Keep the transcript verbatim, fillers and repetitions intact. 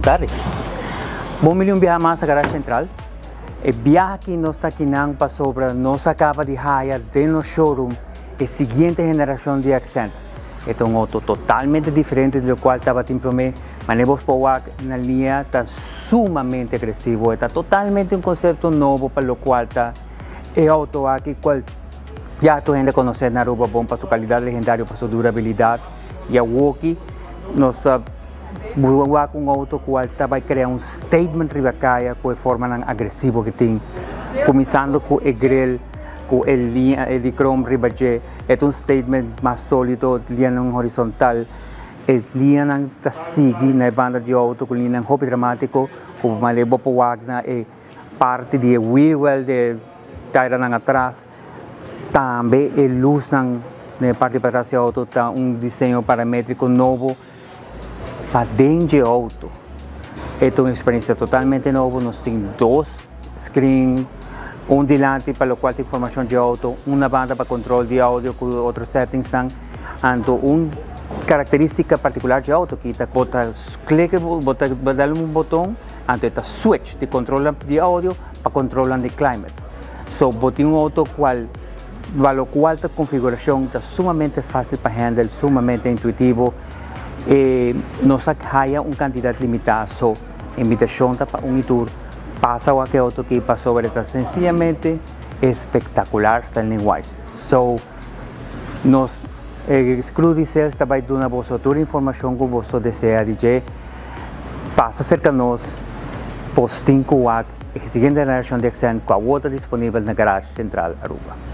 Boa tarde. Bom milhão viaja mais a garagem central. O viaje que nós está aqui para sobra, nós acaba de hire dentro do showroom a seguinte geração de Accent. É um auto totalmente diferente do qual estava em promê, mas nós podemos na linha está sumamente agressivo, está totalmente um conceito novo para o qual está é auto aqui qual já a gente conhece na Aruba, bom para sua qualidade legendária, para sua durabilidade e a Woki nós buat um auto que vai criar um statement ribacaia com a forma agressiva que tem, começando com o grill, com a linha de chrome ribaje, é um statement mais sólido, linha horizontal, a linha que segue na banda de auto com linha hobby dramático, com uma leva para o agna e parte de wheel well de taira atrás, também a luz na parte para trás do auto está um desenho paramétrico novo. Para dentro do auto, é uma experiência totalmente nova. Nós temos dois screens, um delante para o qual tem informação de auto, uma banda para controle de áudio com outros settings. Então, uma característica particular de auto que está bota clique, bota dar um botão, então está switch de controle de áudio para controle de climate. So, botei um auto qual para o qual a configuração está sumamente fácil para handle, sumamente intuitivo. E nós haya uma quantidade limitada, só invitação para um tour, passa o que auto que passou, está sencillamente espetacular, styling-wise. So, nós, eh, Screw Diesel vai dar a você toda a informação que você deseja, D J, passa cerca de nós, posting com a seguinte geração de Accent, com a outra disponível na garagem central Aruba.